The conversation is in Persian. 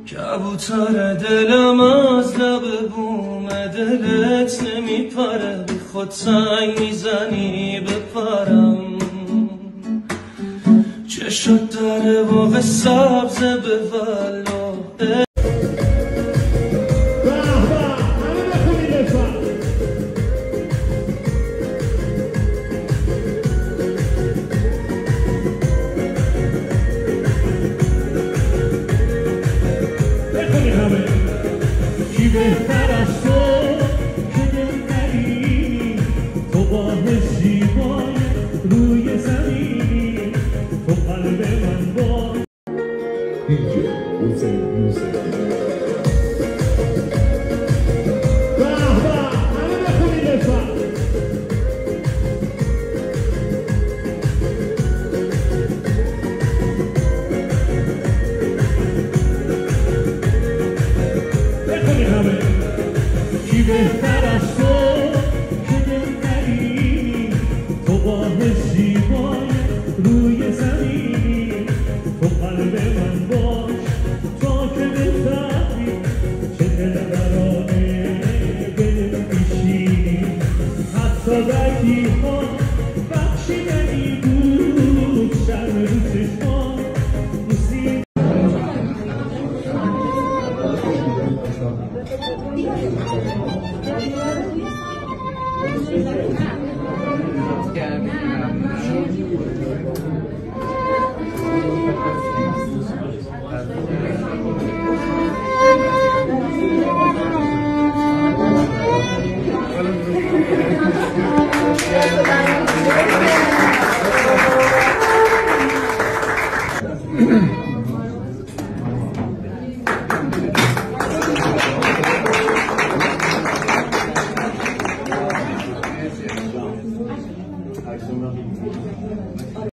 کبوتر دلم از لب بوم دلت نمیپره، بی خود سنگ میزنی بپرم. چه شد در باغ سبز به ولا چی بهتر از تو که دلبری، تو باه زیبای روی زمینی، تو قلب من با دیجی حسین یوسف. چی بهتر از تو که دلبری، تو باه زیبای روی زمینی، تو قلب من باش تا که بفهمی چه دلبرانه دل میشینی. حتی بدی ها بخشیدنی بود، شرم رو چشمان موسیقی